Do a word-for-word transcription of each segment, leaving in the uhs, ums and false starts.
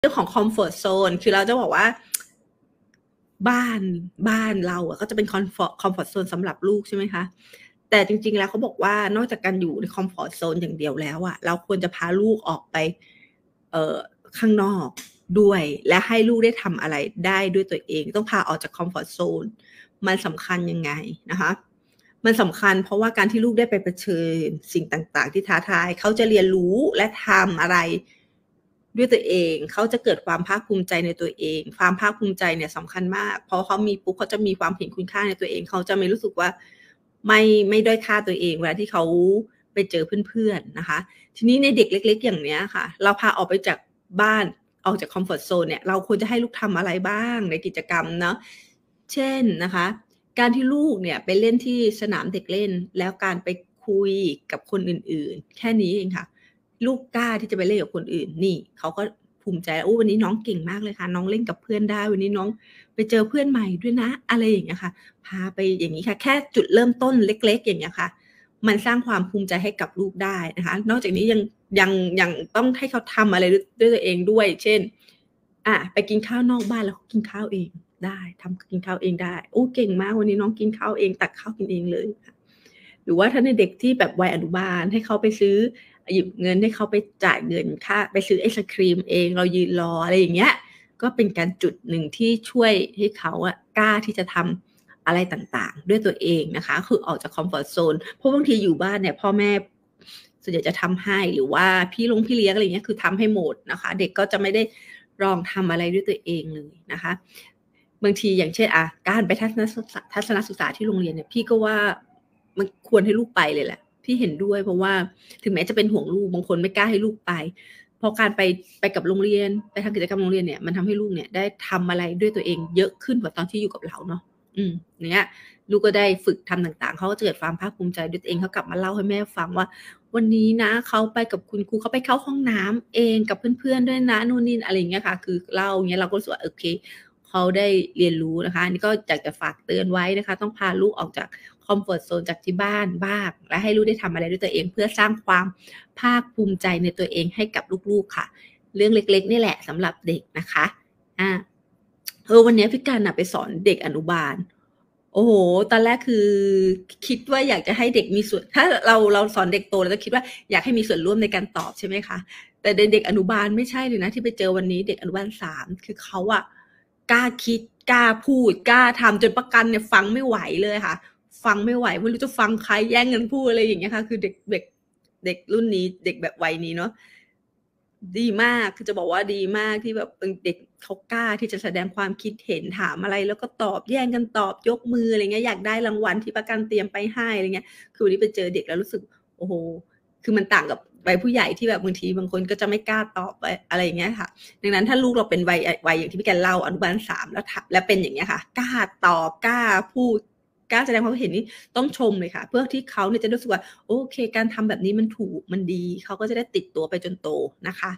เรื่องของคอมฟอร์ตโซนคือเราจะบอกว่าบ้านบ้านเราอะก็จะเป็นคอมฟอร์ตคอมฟอร์ตโซนสำหรับลูกใช่ไหมคะแต่จริงๆแล้วเขาบอกว่านอกจากการอยู่ในคอมฟอร์ตโซนอย่างเดียวแล้วอะเราควรจะพาลูกออกไปเอ่อข้างนอกด้วยและให้ลูกได้ทำอะไรได้ด้วยตัวเองต้องพาออกจากคอมฟอร์ตโซนมันสำคัญยังไงนะคะมันสำคัญเพราะว่าการที่ลูกได้ไปเผชิญสิ่งต่างๆที่ท้าทายเขาจะเรียนรู้และทำอะไรด้วยตัวเองเขาจะเกิดความภาคภูมิใจในตัวเองความภาคภูมิใจเนี่ยสำคัญมากเพราะเขามีปุ๊บเขาจะมีความเห็นคุณค่าในตัวเองเขาจะไม่รู้สึกว่าไม่ไม่ด้อยค่าตัวเองเวลาที่เขาไปเจอเพื่อนๆนะคะทีนี้ในเด็กเล็กๆอย่างเนี้ยค่ะเราพาออกไปจากบ้านออกจากคอมฟอร์ตโซนเนี่ยเราควรจะให้ลูกทำอะไรบ้างในกิจกรรมเนาะเช่นนะคะการที่ลูกเนี่ยไปเล่นที่สนามเด็กเล่นแล้วการไปคุยกับคนอื่นๆแค่นี้เองค่ะลูกกล้าที่จะไปเล่นกับคนอื่นนี่เขาก็ภูมิใจโอ้วันนี้น้องเก่งมากเลยค่ะน้องเล่นกับเพื่อนได้วันนี้น้องไปเจอเพื่อนใหม่ด้วยนะอะไรอย่างเงี้ยค่ะพาไปอย่างนี้ค่ะแค่จุดเริ่มต้นเล็กๆอย่างเงี้ยค่ะมันสร้างความภูมิใจให้กับลูกได้นะคะนอกจากนี้ยังยังยังต้องให้เขาทำอะไรด้วยตัวเองด้วยเช่นอ่ะไปกินข้าวนอกบ้านแล้วเขากินข้าวเองได้ทำกินข้าวเองได้โอ้เก่งมากวันนี้น้องกินข้าวเองตักข้าวกินเองเลยหรือว่าถ้าในเด็กที่แบบวัยอนุบาลให้เขาไปซื้อหยิบเงินให้เขาไปจ่ายเงินค่าไปซื้อไอศครีมเองเรายืนรออะไรอย่างเงี้ยก็เป็นการจุดหนึ่งที่ช่วยให้เขาอะกล้าที่จะทำอะไรต่างๆด้วยตัวเองนะคะคือออกจากคอมฟอร์ตโซนเพราะบางทีอยู่บ้านเนี่ยพ่อแม่ส่วนใหญ่จะทำให้หรือว่าพี่ลงพี่เลี้ยงอะไรเงี้ยคือทำให้หมดนะคะเด็กก็จะไม่ได้ลองทำอะไรด้วยตัวเองเลยนะคะบางทีอย่างเช่นอ่ะการไปทัศนศึกษาทัศนศึกษาที่โรงเรียนเนี่ยพี่ก็ว่ามันควรให้ลูกไปเลยแหละพี่เห็นด้วยเพราะว่าถึงแม้จะเป็นห่วงลูกบางคนไม่กล้าให้ลูกไปเพราะการไปไปกับโรงเรียนไปทำกิจกรรมโรงเรียนเนี่ยมันทำให้ลูกเนี่ยได้ทำอะไรด้วยตัวเองเยอะขึ้นกว่าตอนที่อยู่กับเราเนาะอืมเนี้ยลูกก็ได้ฝึกทำต่างๆเขาก็จะเกิดความภาคภูมิใจด้วยตัวเองเขากลับมาเล่าให้แม่ฟังว่าวันนี้นะเขาไปกับคุณครูเขาไปเข้าห้องน้ำเองกับเพื่อนๆด้วยนะนู่นนี่อะไรอย่างเงี้ยค่ะคือเล่าอย่างเงี้ยเราก็รู้สึกว่าโอเคเขาได้เรียนรู้นะคะนี่ก็อยากจะฝากเตือนไว้นะคะต้องพาลูกออกจากคอมฟอร์ตโซนจากที่บ้านบ้างและให้ลูกได้ทำอะไรด้วยตัวเองเพื่อสร้างความภาคภูมิใจในตัวเองให้กับลูกๆค่ะเรื่องเล็กๆนี่แหละสำหรับเด็กนะคะอ่าเออวันนี้พี่กันน่ะไปสอนเด็กอนุบาลโอ้โหตอนแรกคือคิดว่าอยากจะให้เด็กมีส่วนถ้าเราเราสอนเด็กโตเราจะคิดว่าอยากให้มีส่วนร่วมในการตอบใช่ไหมคะแต่เด็กอนุบาลไม่ใช่เลยนะที่ไปเจอวันนี้เด็กอนุบาลสามคือเขาอะกล้าคิดกล้าพูดกล้าทำจนประกันเนี่ยฟังไม่ไหวเลยค่ะฟังไม่ไหวไม่รู้จะฟังใครแย่งกันพูดอะไรอย่างเงี้ยค่ะคือเด็กเด็กเด็กรุ่นนี้เด็กแบบวัยนี้เนาะดีมากคือจะบอกว่าดีมากที่แบบเด็กเขากล้าที่จะแสดงความคิดเห็นถามอะไรแล้วก็ตอบแย่งกันตอบยกมืออะไรเงี้ยอยากได้รางวัลที่ประกันเตรียมไปให้อะไรเงี้ยคือวันนี้ไปเจอเด็กแล้วรู้สึกโอ้โหคือมันต่างกับวัยผู้ใหญ่ที่แบบบางทีบางคนก็จะไม่กล้าตอบอะไรอย่างเงี้ยค่ะดังนั้นถ้าลูกเราเป็นวัยวัยอย่างที่พี่แกเล่าอนุบาลสามแล้วแล้วเป็นอย่างเงี้ยค่ะกล้าตอบกล้าพูดกล้าแสดงความเห็นนี่ต้องชมเลยค่ะเพื่อที่เขาเนี่ยจะรู้สึกว่าโอเคการทำแบบนี้มันถูกมันดีเขาก็จะได้ติดตัวไปจนโตนะคะ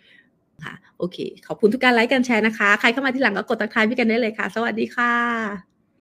ค่ะโอเคขอบคุณทุกการไลค์การแชร์นะคะใครเข้ามาทีหลังก็กดทักทายพี่กันได้เลยค่ะสวัสดีค่ะ